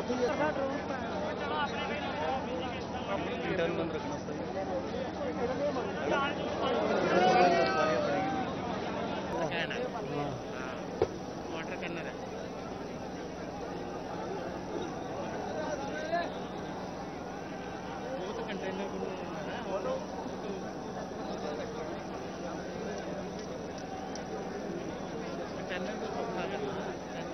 बंद रखना सही वाटर करना है वो तो कंटेनर कंटेनर को सफा करना है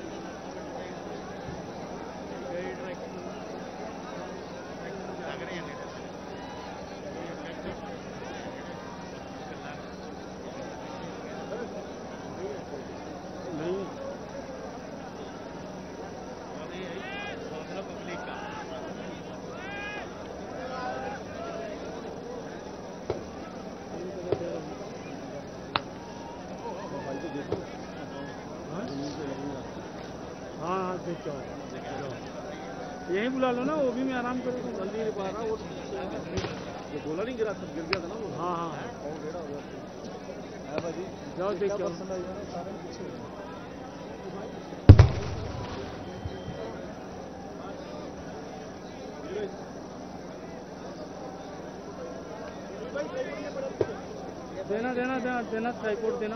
यही बुला लो ना, वो भी मैं आराम करूँ, जल्दी नहीं पा रहा। वो बोला नहीं गिरा, गिर गया था ना वो। हाँ हाँ भाई जाओ देख के देना देना देना देना ट्राइपॉड देना।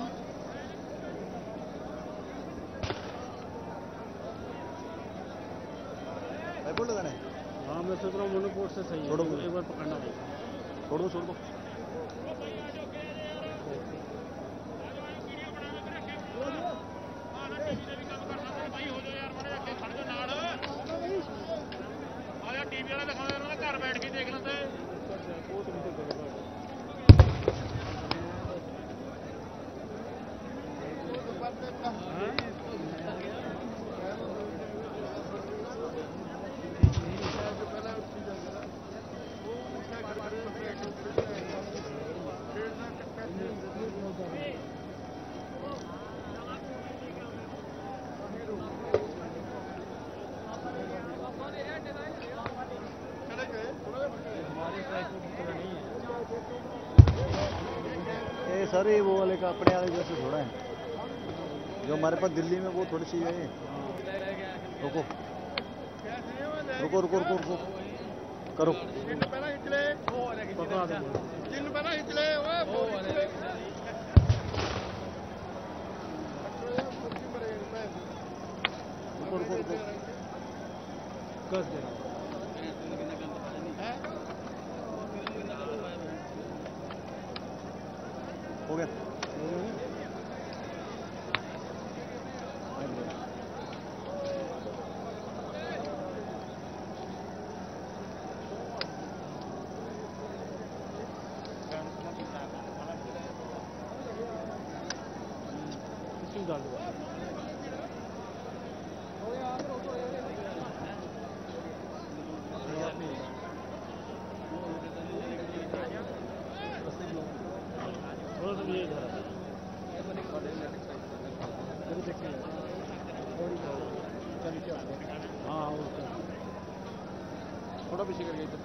ट्राइपॉड लगाना है? हाँ मैं सोच रहा हूँ मोनोपोर्ट से सही है। छोड़ो, एक बार पकड़ना पड़ेगा। छोड़ दो छोड़ दो। टीवी वाला दिखा देना, घर बैठ के देख लेते। सर ये वो वाले का अपने वाले जैसे थोड़ा है जो हमारे पास दिल्ली में, वो थोड़ी सी है। रुको रुको रुको रुको रुको करो। रुको रुको रुको कस देना। हो गया। थोड़ा पीछे कर गई तो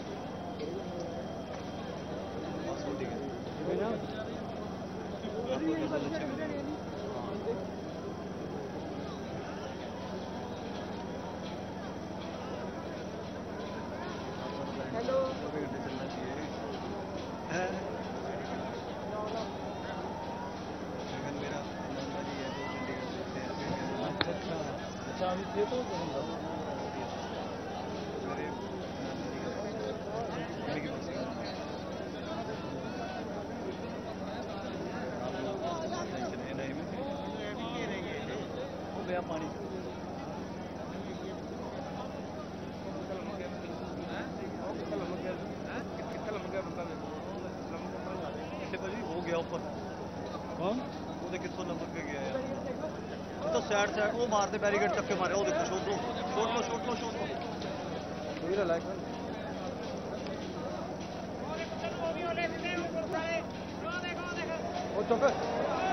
हेलो चलना चाहिए। मेरा अच्छा अभी थे तो गया पानी। हो गया ऊपर। कौन? वो देख कितना लंबक के गया है। तो साइड साइड वो मारते बैरिकेड चक्के मारे। वो देखो शॉट लो शॉट लो शॉट लो शॉट लो। वो चुप है।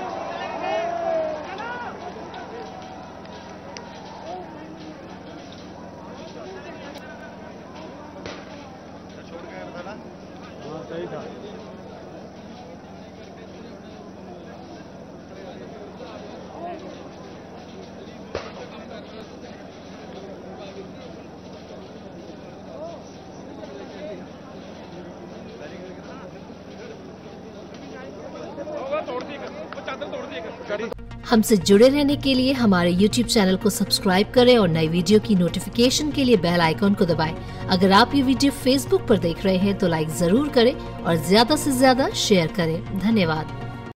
छोड़ गया था ना? हाँ सही था। हमसे जुड़े रहने के लिए हमारे YouTube चैनल को सब्सक्राइब करें और नई वीडियो की नोटिफिकेशन के लिए बेल आइकॉन को दबाएं। अगर आप ये वीडियो Facebook पर देख रहे हैं तो लाइक जरूर करें और ज्यादा से ज्यादा शेयर करें। धन्यवाद।